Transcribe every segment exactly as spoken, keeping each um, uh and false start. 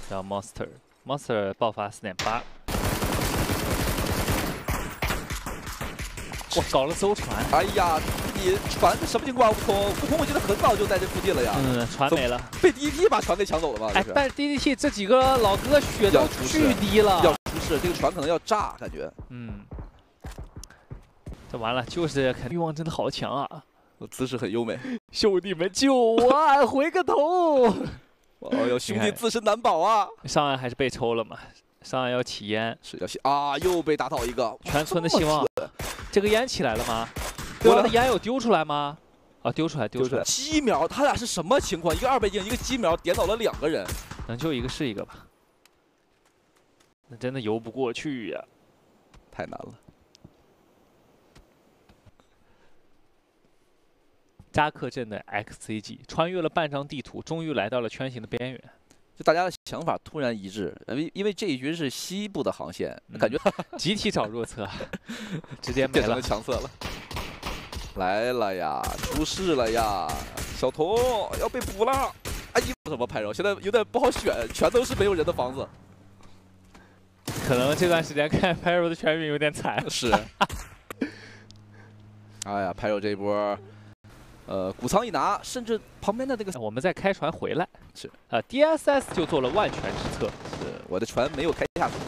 叫 Monster，Monster 爆发四点八。我搞了艘船。 哎呀，你船什么情况？悟空，悟空，我记得很早就在这附近了呀。 嗯，船没了， 被 D D T 把船给抢走了吧？ 哎，但是 D D T 这几个老哥血都巨低了， 要出事，这个船可能要炸，感觉。嗯， 这完了，就是欲望真的好强啊！ 我姿势很优美， 兄弟们救我啊！回个头！ 哦哟，兄弟自身难保啊！ 上岸还是被抽了嘛？上岸要起烟， 是要起啊！又被打倒一个， 全村的希望。这个烟起来了吗？对方的烟有丢出来吗？啊，丢出来，丢出来。 鸡苗，他俩是什么情况？一个二倍镜，一个鸡苗，点倒了两个人， 能救一个是一个吧？那真的游不过去呀， 太难了。 扎克镇的 X C G 穿越了半张地图，终于来到了圈形的边缘。 就大家的想法突然一致，因为因为这一局是西部的航线，嗯、感觉集体找弱侧，直接没了， 强侧了。来了呀，出事了呀！小童要被捕了！哎呀，怎么拍肉？现在有点不好选，全都是没有人的房子。 可能这段时间看拍肉的全民有点惨。 是。哎呀，拍肉这一波。呃，谷仓一拿，甚至旁边的这个， 我们再开船回来， 是啊 ，D S S 就做了万全之策， 是我的船没有开下去。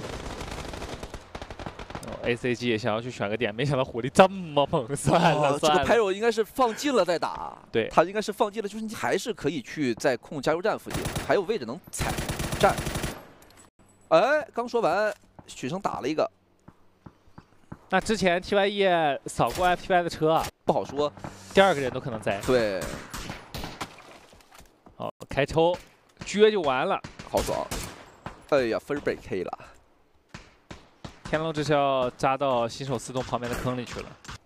哦 ，A C G 也想要去选个点，没想到火力这么猛，算了、哦、算了。 这个拍肉应该是放近了再打， 对， 他应该是放近了，就是你还是可以去在控加油站附近，还有位置能踩站。哎，刚说完，许生打了一个。 那之前 T Y E 扫过 F T Y 的车啊， 不好说， 第二个人都可能在。 对， 哦，开抽，撅就完了， 好爽。哎呀，分被 K 了。 天龙这是要扎到新手自动旁边的坑里去了。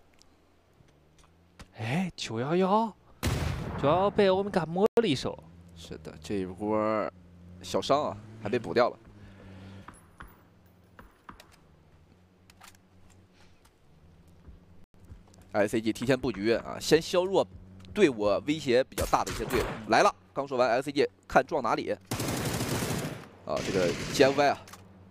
哎，九幺幺，九幺幺被欧米伽摸了一手。 是的，这一波小伤啊，还被补掉了。I C G 提前布局啊，先削弱对我威胁比较大的一些队伍。来了，刚说完 I C G 看撞哪里。啊，这个 G F Y 啊，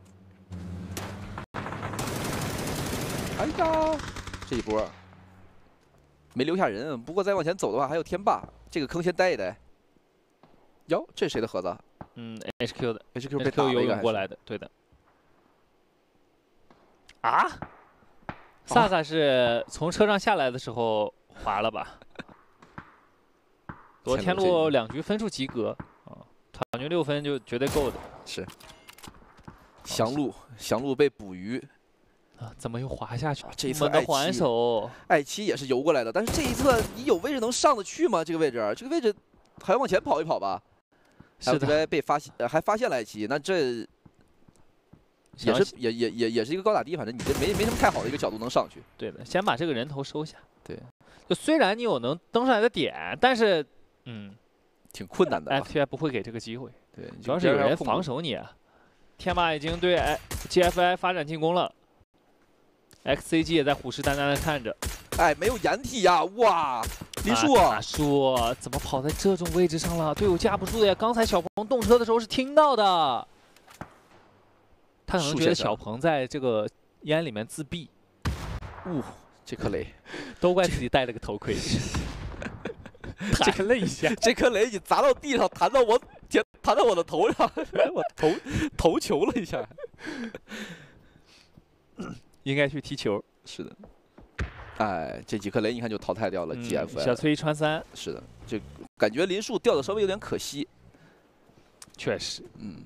哎呀，这一波没留下人，不过再往前走的话还有天霸，这个坑先待一待。哟，这是谁的盒子？ 嗯 ，H Q 的 ，H Q 被打了一个游泳过来的，对的。啊？萨萨是从车上下来的时候滑了吧？我天路两局分数及格啊，场均六分就绝对够的。 是。降路，降路被捕鱼。 啊，怎么又滑下去？ 啊、这一次的还手， 艾奇也是游过来的，但是这一侧你有位置能上得去吗？这个位置，这个位置还要往前跑一跑吧？ 是的， 被发现，还发现了艾奇，那这。也是也也也也是一个高打低，反正你这没没什么太好的一个角度能上去。 对的，先把这个人头收下。 对， 就虽然你有能登上来的点，但是嗯， 挺困难的、啊。 F T I 不会给这个机会。 对， 主要是有人防守你啊。天马已经对 G F I 发展进攻了 ，X C G 也在虎视眈眈的看着。 哎，没有掩体呀！哇，林树， 大树怎么跑在这种位置上了？队友架不住的呀！刚才小鹏动车的时候是听到的。他可能觉得小鹏在这个烟里面自闭， 呜、哦，这颗雷， 都怪自己戴了个头盔，弹了一下， 这颗雷你砸到地上，弹到我，弹到我的头上，我头头球了一下， 应该去踢球。 是的，哎，这几颗雷你看就淘汰掉了 G F I、 嗯。小崔穿三， 是的，这感觉林树掉的稍微有点可惜， 确实， 嗯。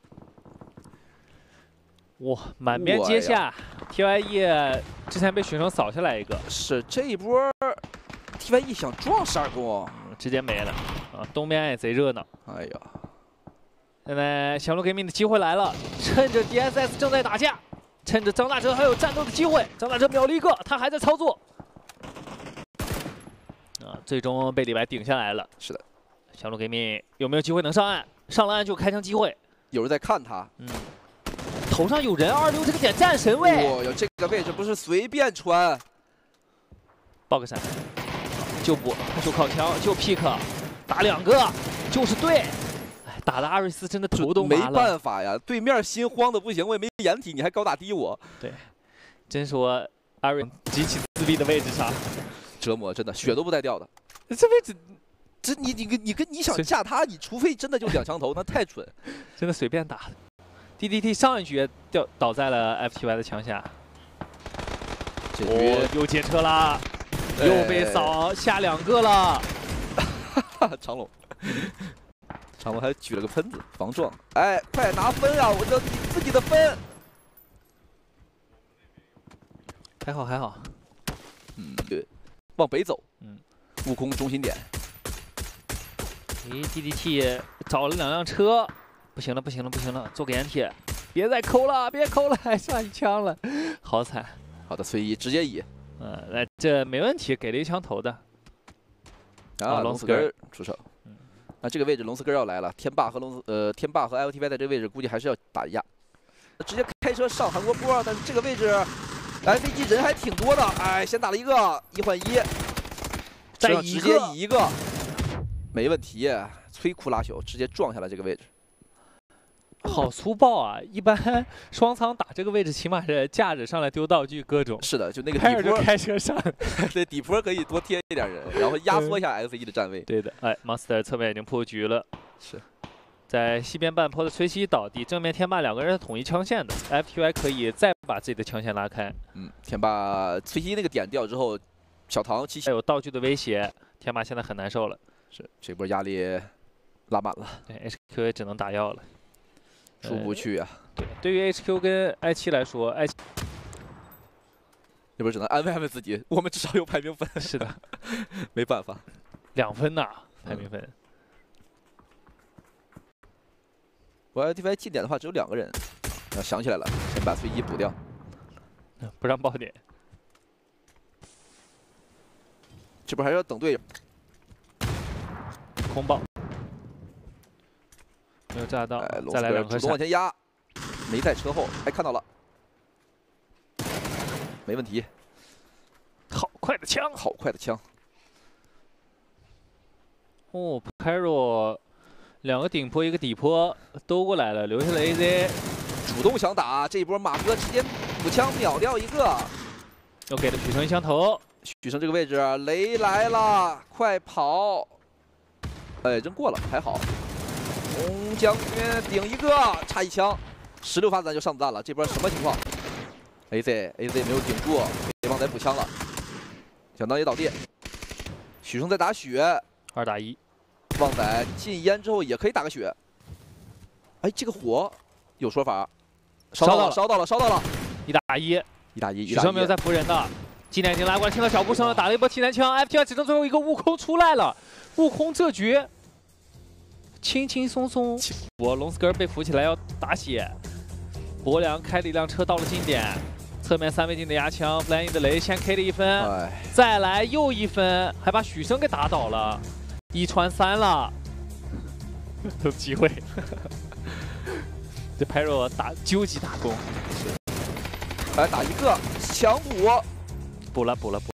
哇，满边皆下 ，T Y E 之前被学生扫下来一个， 是这一波 T Y E 想撞十二宫， 直接没了啊！东边也贼热闹。 哎呀， 现在小鹿给命的机会来了，趁着 D S S 正在打架，趁着张大哲还有战斗的机会，张大哲秒了一个，他还在操作。啊，最终被李白顶下来了。 是的， 小鹿给命有没有机会能上岸？上了岸就开枪机会。 有人在看他， 嗯。头上有人，二六这个点站神位。 哦哟，这个位置不是随便穿。 爆个闪，就补，就靠枪，就 pick， 打两个，就是对。哎， 打的阿瑞斯真的头都麻了。 没办法呀，对面心慌的不行，我也没掩体，你还高打低我。 对，真说阿瑞极其自闭的位置上折磨，真的血都不带掉的。 这位置， 这你你跟你跟你想架他，你除非真的就两枪头，那太蠢， 真的随便打的。D D T 上一局掉倒在了 F T Y 的枪下。 这局、 哦、又接车啦，又被扫下两个了。 长龙，长龙还举了个喷子防撞。哎，快拿分啊！我要你自己的分。 还好还好。 嗯，对，往北走。 嗯， 悟空中心点。 诶 ，D D T 找了两辆车，不行了不行了不行了，做个掩体，别再抠了别抠了，还差一枪了，好惨。 好的，随意直接以， 嗯，那这没问题，给了一枪头的。 啊，龙死根出手。嗯，那这个位置龙死根要来了，天霸和龙呃天霸和 L T Y 在这个位置估计还是要打一架。直接开车上韩国波，但是这个位置来飞机人还挺多的，哎，先打了一个一换一，再直接以一个，没问题，摧枯拉朽，直接撞下来这个位置。 好粗暴啊！一般双仓打这个位置，起码是架着上来丢道具各种。 是的，就那个底坡开车上， 对底坡可以多贴一点人，然后压缩一下 X 一的站位。 对的，哎 ，Monster 侧面已经破局了。 是， 在西边半坡的崔西倒地，正面天霸两个人是统一枪线的 ，F T Y 可以再把自己的枪线拉开。 嗯，天霸崔西那个点掉之后，小唐七七还有道具的威胁，天霸现在很难受了。 是，这波压力拉满了。 对 ，H Q 也只能打药了。 出不去啊！ 对，对于 H Q 跟 I 七来说 ，I 七这不只能安慰安慰自己，我们至少有排名分。 是的， 没办法， 两分呐，排名分。嗯、 我 L T Y 进点的话只有两个人，啊，想起来了，先把随机补掉， 不让爆点。 这波还是要等队友。 空爆。 没有炸到， 哎、 再来两颗主动往前压，没在车后，哎，看到了，没问题。 好快的枪， 好快的枪。 哦 ，Pyro 两个顶坡，一个底坡都过来了，留下了 A Z， 主动想打，这一波马哥直接补枪秒掉一个， 又给了许成一枪头。 许成这个位置，雷来了，快跑！哎，扔过了，还好。 红将军顶一个，差一枪，十六发子弹就上子弹了。这波什么情况 ？A Z A Z 没有顶住，给旺仔补枪了。小当也倒地，许成在打血， 二打一。 旺仔进烟之后也可以打个血。哎，这个火有说法，烧到了，烧到了，烧到了， 一打一， 一打一， 许成没有在扶人的。纪念已经拉过来，听到脚步声了，打了一波替弹枪 ，F T Y 只剩最后一个悟空出来了，悟空这局。 轻轻松松，我龙斯根被扶起来要打血，博良开了一辆车到了近点，侧面三倍镜的压枪 ，Blinding 的雷先 K 了一分， 哎、 再来又一分，还把许生给打倒了，一传三了，有机会。这 Pyro 打究极打工， 来打一个强补， 补了补了补。